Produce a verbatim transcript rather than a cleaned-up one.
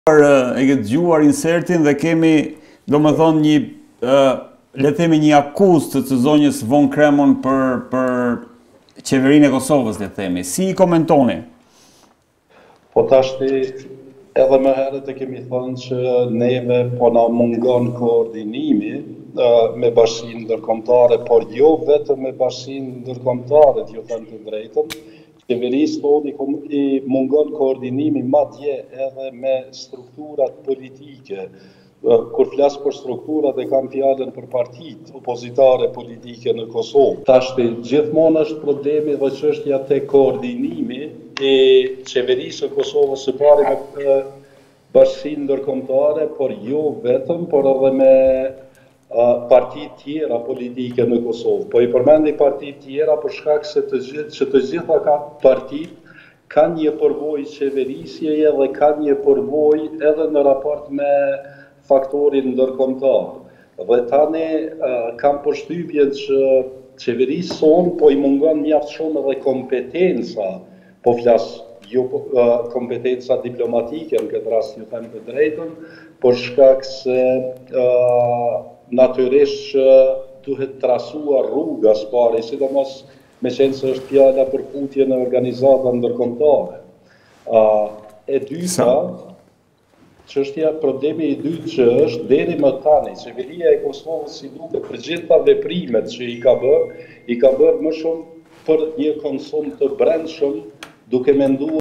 E këtë gjuar insertin dhe kemi, do më thonë, një, uh, le të themi një akuzë të, të zonjës von Kramon për, për qeverinë e Kosovës, le të themi. Si i komentoni? Po tashti, edhe më herët e kemi thënë që neve po na mungon koordinimi uh, me bashkinë ndërkombëtare, por jo vetëm me bashkinë ndërkombëtare, t'ju them të drejtën. Qeverisë tonë i mungon koordinimi madje edhe me strukturat politike. Kur flas për strukturat e kam fjalën për partitë opozitare politike në Kosovë. Tashti gjithmonë është problemi dhe çështja te koordinimi e qeverisë së Kosovës së pari me bashkinë ndërkombëtare, por jo vetëm, por edhe me partitë tjera politike në Kosovë. Po i përmendi partitë tjera për shkak se të gjithë që të gjitha ka partitë kanë një përvojë qeverisjeje dhe kanë një përvojë edhe në raport me faktorin ndërkombëtar. Dhe tani uh, kam përshtypjen që qeverisë sonë po i mungon mjaft shumë edhe kompetenca, po flas jo uh, kompetenca diplomatike në këtë rast, ju them të drejtën, për shkak se uh, natyrisht që duhet trasuar rruga së pari, sidomos me qenë se është fjala për futje në organizata ndërkombëtare. Uh, e dyta, çështja, problemi i dytë që është deri më tani, qeveria e Kosovës si duket për gjitha veprimet që i ka bërë, i ka bërë më shumë për një konsum të brendshëm, duke menduar